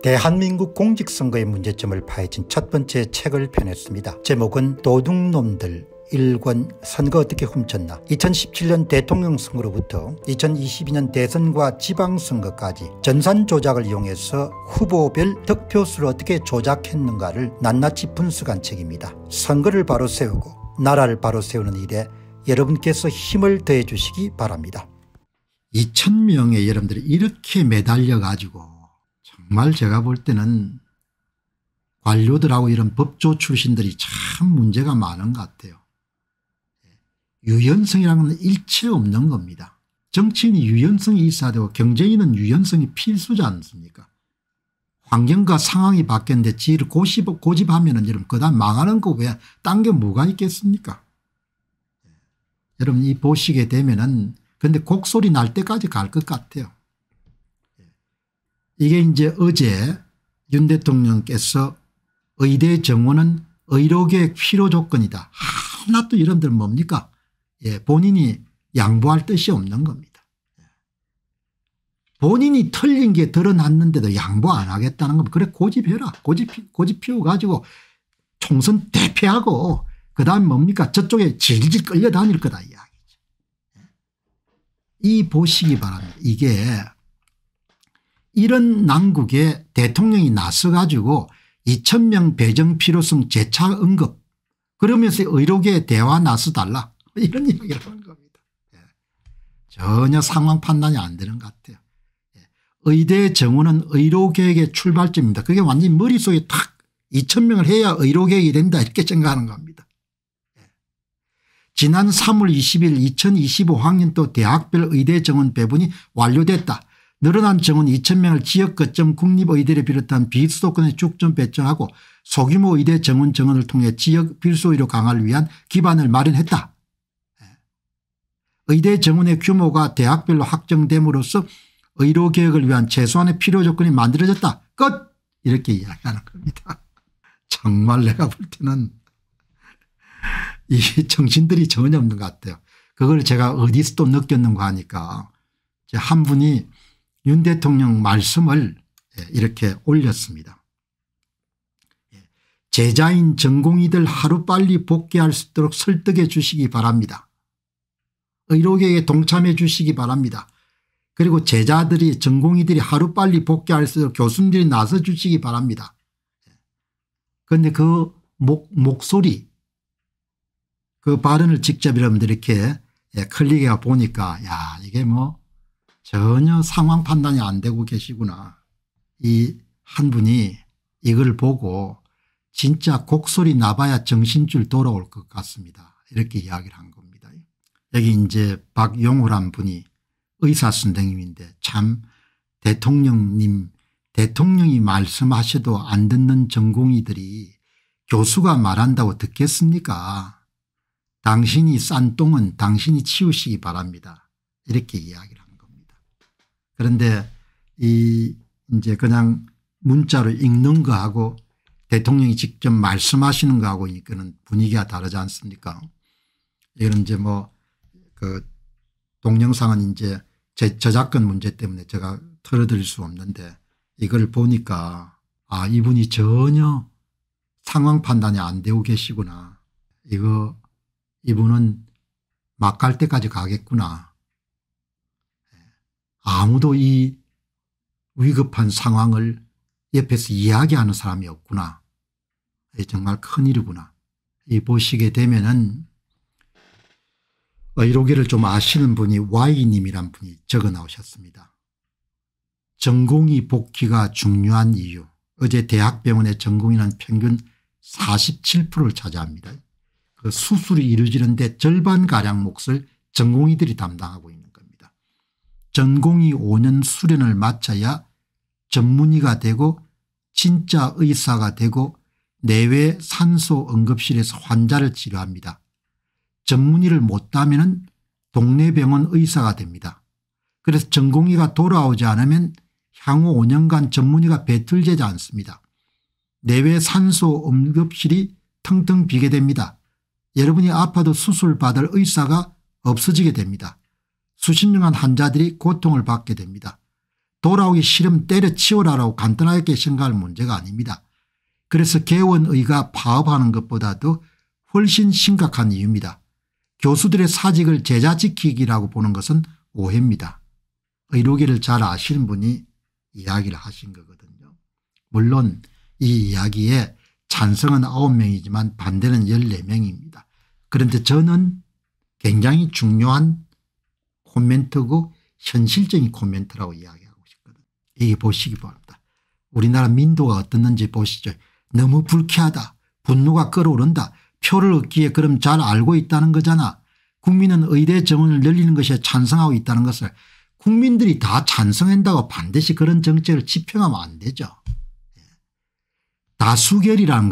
대한민국 공직선거의 문제점을 파헤친 첫 번째 책을 펴냈습니다. 제목은 도둑놈들 1권 선거 어떻게 훔쳤나. 2017년 대통령 선거로부터 2022년 대선과 지방선거까지 전산 조작을 이용해서 후보별 득표수를 어떻게 조작했는가를 낱낱이 분석한 책입니다. 선거를 바로 세우고 나라를 바로 세우는 일에 여러분께서 힘을 더해 주시기 바랍니다. 2,000명의 여러분들이 이렇게 매달려 가지고 정말 제가 볼 때는 관료들하고 이런 법조 출신들이 참 문제가 많은 것 같아요. 유연성이라는 건 일체 없는 겁니다. 정치인이 유연성이 있어야 되고 경제인은 유연성이 필수지 않습니까? 환경과 상황이 바뀌었는데 지를 고집하면 여러분 그다음 망하는 거 왜 딴 게 뭐가 있겠습니까? 여러분 이 보시게 되면은 근데 곡소리 날 때까지 갈 것 같아요. 이게 이제 어제 윤 대통령께서 의대 정원은 의료계획 필요 조건이다. 하나도 여러분들 뭡니까? 본인이 양보할 뜻이 없는 겁니다. 본인이 틀린 게 드러났는데도 양보 안 하겠다는 겁니다. 그래 고집해라. 고집 피워가지고 총선 대패하고 그다음 뭡니까? 저쪽에 질질 끌려다닐 거다 이야기죠. 이 보시기 바랍니다. 이게 이런 난국에 대통령이 나서 가지고 2,000명 배정 필요성 재차 언급 그러면서 의료계에 대화 나서달라 이런 이야기를 하는 겁니다. 전혀 상황 판단이 안 되는 것 같아요. 의대 정원은 의료계획의 출발점입니다. 그게 완전히 머릿속에 탁 2,000명을 해야 의료계획이 된다 이렇게 생각하는 겁니다. 지난 3월 20일 2025학년도 대학별 의대 정원 배분이 완료됐다. 늘어난 정원 2,000명을 지역 거점 국립의대를 비롯한 비수도권에 축전 배정하고 소규모 의대 정원을 통해 지역 필수 의료 강화를 위한 기반을 마련했다. 의대 정원의 규모가 대학별로 확정됨으로써 의료개혁을 위한 최소한의 필요 조건이 만들어졌다. 끝 이렇게 이야기하는 겁니다. 정말 내가 볼 때는 이 정신들이 전혀 없는 것 같아요. 그걸 제가 어디서 또 느꼈는가 하니까 한 분이 윤 대통령 말씀을 이렇게 올렸습니다. 제자인 전공의들 하루빨리 복귀할 수 있도록 설득해 주시기 바랍니다. 의료계에 동참해 주시기 바랍니다. 그리고 제자들이 전공의들이 하루빨리 복귀할 수 있도록 교수님들이 나서 주시기 바랍니다. 그런데 그 목소리 그 발언을 직접 여러분들 이렇게 클릭해 보니까 야 이게 뭐 전혀 상황 판단이 안 되고 계시구나. 이 한 분이 이걸 보고 진짜 곡소리 나봐야 정신줄 돌아올 것 같습니다. 이렇게 이야기를 한 겁니다. 여기 이제 박용호란 분이 의사 선생님인데 참 대통령이 말씀하셔도 안 듣는 전공의들이 교수가 말한다고 듣겠습니까? 당신이 싼 똥은 당신이 치우시기 바랍니다. 이렇게 이야기를 한 겁니다. 그런데 이제 그냥 문자로 읽는 거하고 대통령이 직접 말씀하시는 거하고 이거는 분위기가 다르지 않습니까? 이건 이제 뭐 그 동영상은 이제 저작권 문제 때문에 제가 털어드릴 수 없는데 이걸 보니까 아 이분이 전혀 상황 판단이 안 되고 계시구나. 이분은 막 갈 때까지 가겠구나. 아무도 이 위급한 상황을 옆에서 이야기하는 사람이 없구나. 정말 큰일이구나. 이 보시게 되면은 의료계를 좀 아시는 분이 Y님이란 분이 적어 나오셨습니다. 전공의 복귀가 중요한 이유. 어제 대학병원의 전공의는 평균 47%를 차지합니다. 그 수술이 이루어지는데 절반가량 몫을 전공의들이 담당하고 있는 겁니다. 전공의 5년 수련을 마쳐야 전문의가 되고 진짜 의사가 되고 내외 산소 응급실에서 환자를 치료합니다. 전문의를 못 따면 동네 병원 의사가 됩니다. 그래서 전공의가 돌아오지 않으면 향후 5년간 전문의가 배틀되지 않습니다. 내외 산소 응급실이 텅텅 비게 됩니다. 여러분이 아파도 수술받을 의사가 없어지게 됩니다. 수십 명의 환자들이 고통을 받게 됩니다. 돌아오기 싫으면 때려치우라라고 간단하게 생각할 문제가 아닙니다. 그래서 개원의가 파업하는 것보다도 훨씬 심각한 이유입니다. 교수들의 사직을 제자 지키기라고 보는 것은 오해입니다. 의료계를 잘 아시는 분이 이야기를 하신 거거든요. 물론 이 이야기에 찬성은 9명이지만 반대는 14명입니다. 그런데 저는 굉장히 중요한 코멘트고 현실적인 코멘트라고 이야기하고 싶거든요. 이게 보시기 바랍니다. 우리나라 민도가 어떻는지 보시죠. 너무 불쾌하다. 분노가 끓어오른다. 표를 얻기에 그럼 잘 알고 있다는 거잖아. 국민은 의대 정원을 늘리는 것에 찬성하고 있다는 것을 국민들이 다 찬성한다고 반드시 그런 정책을 집행하면 안 되죠. 다수결이라는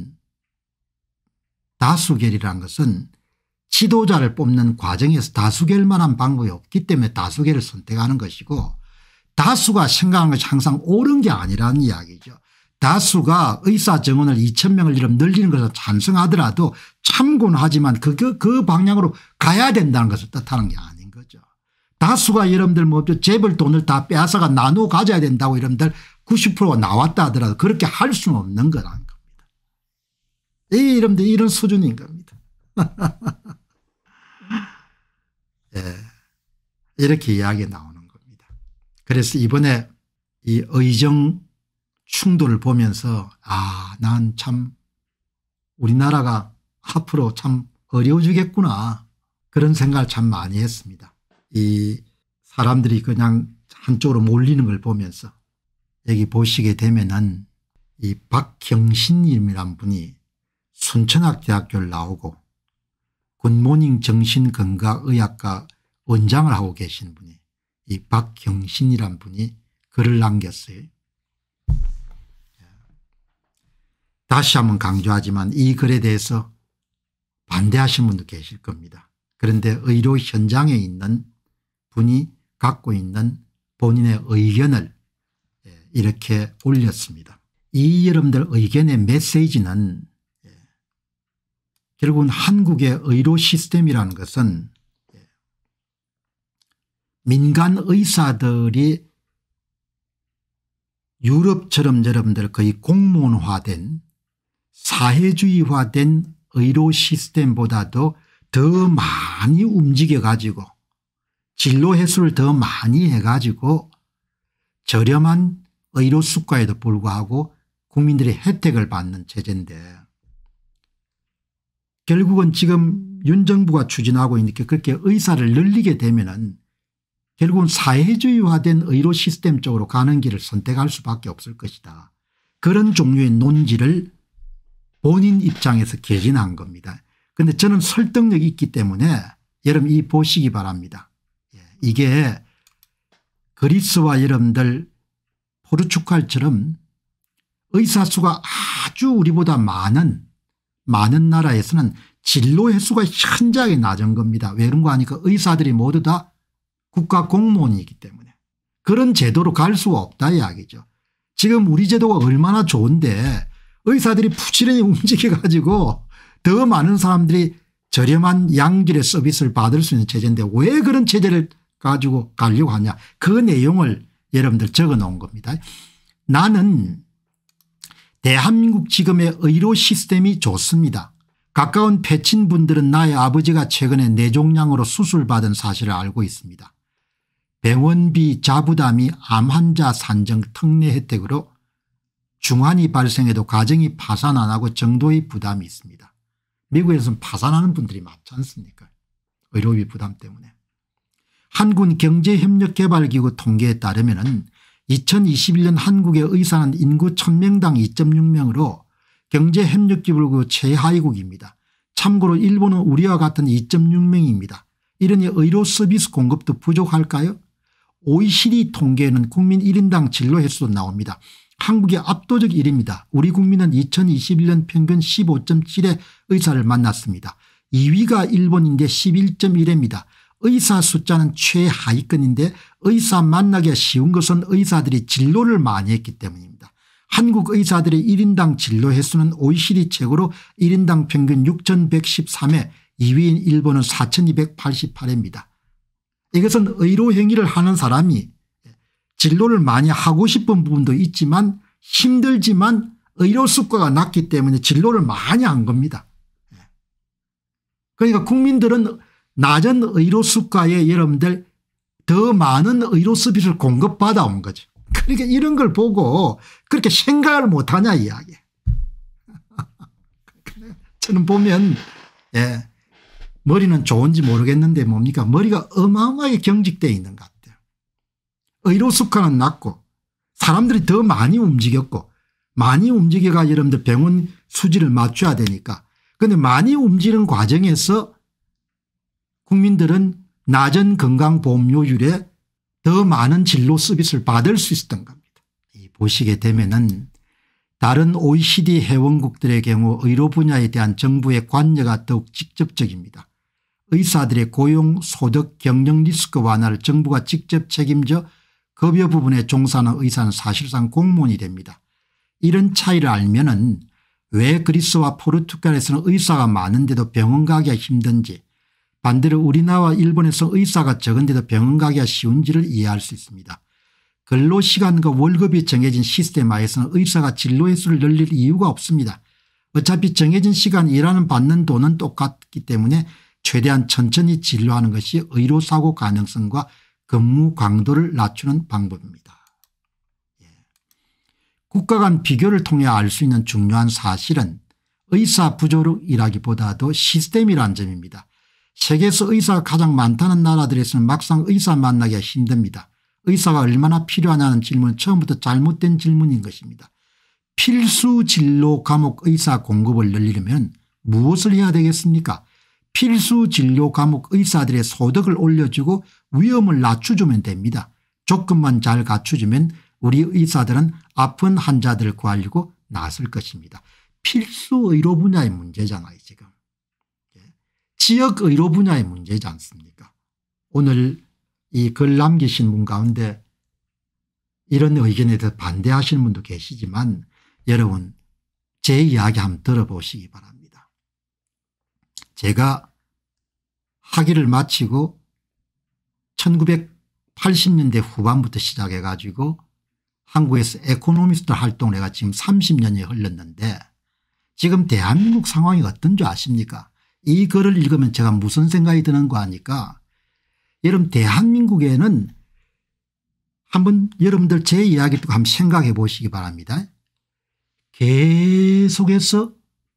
것은 지도자를 뽑는 과정에서 다수결만한 방법이 없기 때문에 다수결을 선택하는 것이고 다수가 생각하는 것이 항상 옳은 게 아니라는 이야기죠. 다수가 의사 정원을 2000명을 늘리는 것을 찬성하더라도 참고는 하지만 그 방향으로 가야 된다는 것을 뜻하는 게 아닌 거죠. 다수가 여러분들 뭐 재벌 돈을 다 빼앗아가 나누어 가져야 된다고 여러분들 90%가 나왔다 하더라도 그렇게 할 수는 없는 거라는 겁니다. 여러분들 이런 수준인 겁니다. 예, 이렇게 이야기 나오는 겁니다. 그래서 이번에 이 의정 충돌을 보면서 난 참 우리나라가 앞으로 참 어려워지겠구나 그런 생각을 참 많이 했습니다. 이 사람들이 그냥 한쪽으로 몰리는 걸 보면서 여기 보시게 되면은 이 박경신님이란 분이 순천학대학교를 나오고 굿모닝 정신건강의학과 원장을 하고 계신 분이 이 박경신이란 분이 글을 남겼어요. 다시 한번 강조하지만 이 글에 대해서 반대하시는 분도 계실 겁니다. 그런데 의료 현장에 있는 분이 갖고 있는 본인의 의견을 이렇게 올렸습니다. 이 여러분들 의견의 메시지는 결국은 한국의 의료 시스템이라는 것은 민간 의사들이 유럽처럼 여러분들 거의 공무원화된 사회주의화된 의료 시스템보다도 더 많이 움직여 가지고 진로 횟수를 더 많이 해 가지고 저렴한 의료 수가에도 불구하고 국민들이 혜택을 받는 체제인데 결국은 지금 윤 정부가 추진하고 있는 게 그렇게 의사를 늘리게 되면은 결국은 사회주의화된 의료 시스템 쪽으로 가는 길을 선택할 수밖에 없을 것이다. 그런 종류의 논지를 본인 입장에서 개진한 겁니다. 그런데 저는 설득력이 있기 때문에 여러분 이 보시기 바랍니다. 이게 그리스와 여러분들 포르투갈처럼 의사 수가 아주 우리보다 많은 나라에서는 진로 횟수가 현저하게 낮은 겁니다. 왜 그런가 하니까 의사들이 모두 다 국가 공무원이기 때문에 그런 제도로 갈 수가 없다 이야기죠. 지금 우리 제도가 얼마나 좋은데 의사들이 부지런히 움직여 가지고 더 많은 사람들이 저렴한 양질의 서비스를 받을 수 있는 체제인데 왜 그런 체제를 가지고 가려고 하냐 그 내용을 여러분들 적어 놓은 겁니다. 나는 대한민국 지금의 의료 시스템이 좋습니다. 가까운 패친분들은 나의 아버지가 최근에 뇌종양으로 수술받은 사실을 알고 있습니다. 병원비 자부담이 암 환자 산정 특례 혜택으로 중환이 발생해도 가정이 파산 안 하고 정도의 부담이 있습니다. 미국에서는 파산하는 분들이 많지 않습니까? 의료비 부담 때문에. 한국경제협력개발기구 통계에 따르면 2021년 한국의 의사는 인구 1000명당 2.6명으로 경제협력기구 최하위국입니다. 참고로 일본은 우리와 같은 2.6명입니다. 이러니 의료 서비스 공급도 부족할까요? OECD 통계에는 국민 1인당 진로 횟수도 나옵니다. 한국이 압도적 1위입니다. 우리 국민은 2021년 평균 15.7의 의사를 만났습니다. 2위가 일본인데 11.1회입니다. 의사 숫자는 최하위권인데 의사 만나기가 쉬운 것은 의사들이 진로를 많이 했기 때문입니다. 한국 의사들의 1인당 진로 횟수는 OECD 최고로 1인당 평균 6113회 2위인 일본은 4288회입니다. 이것은 의료 행위를 하는 사람이 진로를 많이 하고 싶은 부분도 있지만 힘들지만 의료 수가가 낮기 때문에 진로를 많이 한 겁니다. 그러니까 국민들은 낮은 의료 수가에 여러분들 더 많은 의료 서비스를 공급받아 온 거죠. 그러니까 이런 걸 보고 그렇게 생각을 못하냐 이야기. 저는 보면 머리는 좋은지 모르겠는데 뭡니까 머리가 어마어마하게 경직되어 있는 것 같아요. 의료 수가는 낮고 사람들이 더 많이 움직였고 많이 움직여가 여러분들 병원 수지를 맞춰야 되니까 그런데 많이 움직이는 과정에서 국민들은 낮은 건강보험료율에 더 많은 진로 서비스를 받을 수 있었던 겁니다. 보시게 되면은 다른 OECD 회원국들의 경우 의료 분야에 대한 정부의 관여가 더욱 직접적입니다. 의사들의 고용 소득 경영 리스크 완화를 정부가 직접 책임져 급여 부분에 종사하는 의사는 사실상 공무원이 됩니다. 이런 차이를 알면은 왜 그리스와 포르투갈에서는 의사가 많은데도 병원 가기가 힘든지 반대로 우리나라와 일본에서 의사가 적은데도 병원 가기가 쉬운지를 이해할 수 있습니다. 근로시간과 월급이 정해진 시스템하에서는 의사가 진로의 수를 늘릴 이유가 없습니다. 어차피 정해진 시간 일하는 받는 돈은 똑같기 때문에 최대한 천천히 진료하는 것이 의료사고 가능성과 근무 강도를 낮추는 방법입니다. 국가 간 비교를 통해 알 수 있는 중요한 사실은 의사 부족이라기보다도 시스템이라는 점입니다. 세계에서 의사가 가장 많다는 나라들에서는 막상 의사 만나기가 힘듭니다. 의사가 얼마나 필요하냐는 질문은 처음부터 잘못된 질문인 것입니다. 필수 진로 과목 의사 공급을 늘리려면 무엇을 해야 되겠습니까? 필수 진료 과목 의사들의 소득을 올려주고 위험을 낮춰주면 됩니다. 조건만 잘 갖춰주면 우리 의사들은 아픈 환자들을 구하려고 나설 것입니다. 필수 의료 분야의 문제잖아요 지금. 지역 의료 분야의 문제지 않습니까? 오늘 이 글 남기신 분 가운데 이런 의견에 대해서 반대하시는 분도 계시지만 여러분 제 이야기 한번 들어보시기 바랍니다. 제가 학위를 마치고 1980년대 후반부터 시작해 가지고 한국에서 에코노미스트 활동을 해가 지금 30년이 흘렀는데 지금 대한민국 상황이 어떤 줄 아십니까? 이 글을 읽으면 제가 무슨 생각이 드는 거 아니까 여러분 대한민국에는 한번 여러분들 제 이야기 듣고 한번 생각해 보시기 바랍니다. 계속해서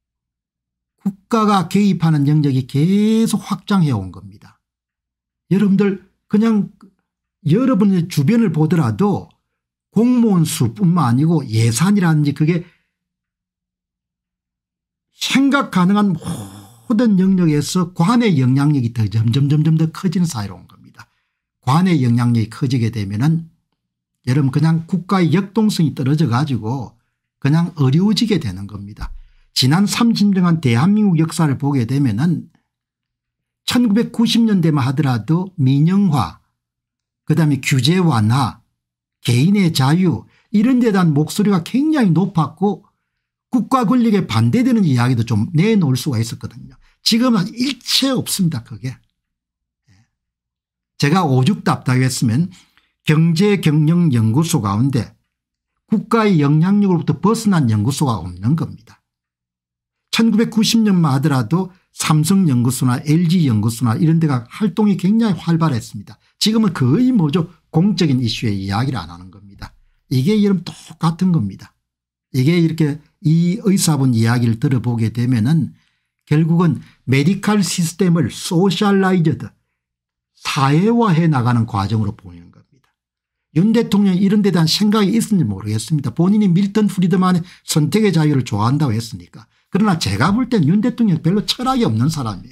국가가 개입하는 영역이 계속 확장해 온 겁니다. 여러분들 그냥 여러분의 주변을 보더라도 공무원 수뿐만 아니고 예산이라든지 그게 생각 가능한 모든 영역에서 관의 영향력이 더 점점 더 커지는 사회로 온 겁니다. 관의 영향력이 커지게 되면은 여러분 그냥 국가의 역동성이 떨어져 가지고 그냥 어려워지게 되는 겁니다. 지난 30년간 대한민국 역사를 보게 되면은 1990년대만 하더라도 민영화 그다음에 규제 완화 개인의 자유 이런 데 대한 목소리가 굉장히 높았고 국가 권력에 반대되는 이야기도 좀 내놓을 수가 있었거든요. 지금은 일체 없습니다. 그게. 제가 오죽 답답했으면 경제경영연구소 가운데 국가의 영향력으로부터 벗어난 연구소가 없는 겁니다. 1990년만 하더라도 삼성연구소나 LG연구소나 이런 데가 활동이 굉장히 활발했습니다. 지금은 거의 뭐죠 공적인 이슈에 이야기를 안 하는 겁니다. 이게 여러분 똑같은 겁니다. 이게 이렇게 이 의사분 이야기를 들어보게 되면은 결국은 메디컬 시스템을 소셜라이즈드 사회화해 나가는 과정으로 보이는 겁니다. 윤 대통령이 이런 데 대한 생각이 있었는지 모르겠습니다. 본인이 밀턴 프리드만의 선택의 자유를 좋아한다고 했으니까. 그러나 제가 볼 땐 윤 대통령이 별로 철학이 없는 사람이에요.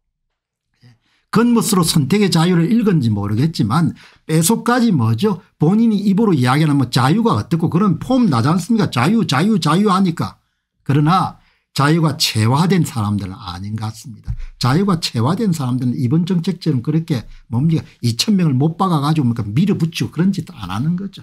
겉멋으로 선택의 자유를 읽은지 모르겠지만 뺏어까지 뭐죠 본인이 입으로 이야기하는 뭐 자유가 어떻고 그런 폼 나지 않습니까? 자유 하니까. 그러나 자유가 체화된 사람들은 아닌 것 같습니다. 자유가 체화된 사람들은 이번 정책처럼 그렇게 뭡니까 2,000명을 못 박아 가지고 밀어붙이고 그런 짓 안 하는 거죠.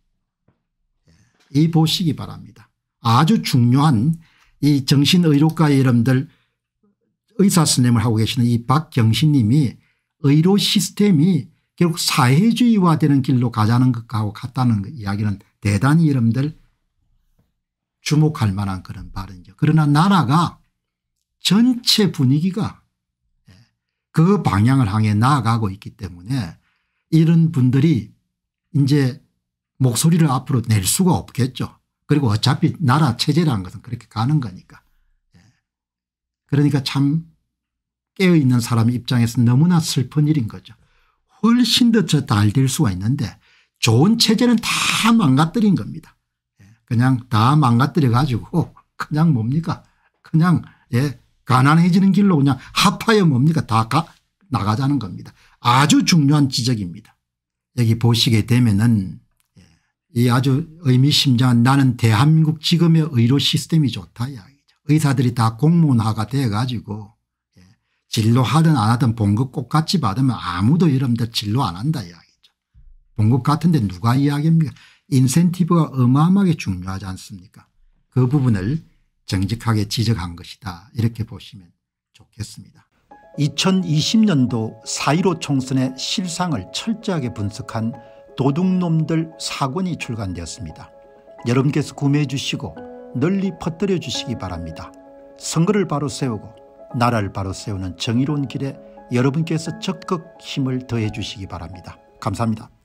이 보시기 바랍니다. 아주 중요한 이 정신의료과 여러분들 의사 선생님을 하고 계시는 이 박경신 님이 의료 시스템이 결국 사회주의화되는 길로 가자는 것하고 같다는 이야기는 대단히 여러분들 주목할 만한 그런 발언이죠. 그러나 나라가 전체 분위기가 그 방향을 향해 나아가고 있기 때문에 이런 분들이 이제 목소리를 앞으로 낼 수가 없겠죠. 그리고 어차피 나라 체제라는 것은 그렇게 가는 거니까. 그러니까 참 깨어있는 사람 입장에서 너무나 슬픈 일인 거죠. 훨씬 더 잘 될 수가 있는데 좋은 체제는 다 망가뜨린 겁니다. 그냥 다 망가뜨려 가지고 그냥 뭡니까 그냥 가난해지는 길로 그냥 합하여 뭡니까 다 나가자는 겁니다. 아주 중요한 지적입니다. 여기 보시게 되면은 이 아주 의미심장한 나는 대한민국 지금의 의료 시스템이 좋다 이야기죠. 의사들이 다 공무원화가 돼 가지고 진료하든 안 하든 봉급 똑같이 받으면 아무도 여러분들 진료 안 한다 이야기죠. 봉급 같은데 누가 이야기합니까? 인센티브가 어마어마하게 중요하지 않습니까? 그 부분을 정직하게 지적한 것이다 이렇게 보시면 좋겠습니다. 2020년도 4.15 총선의 실상을 철저하게 분석한 도둑놈들 4권이 출간되었습니다. 여러분께서 구매해 주시고 널리 퍼뜨려 주시기 바랍니다. 선거를 바로 세우고 나라를 바로 세우는 정의로운 길에 여러분께서 적극 힘을 더해 주시기 바랍니다. 감사합니다.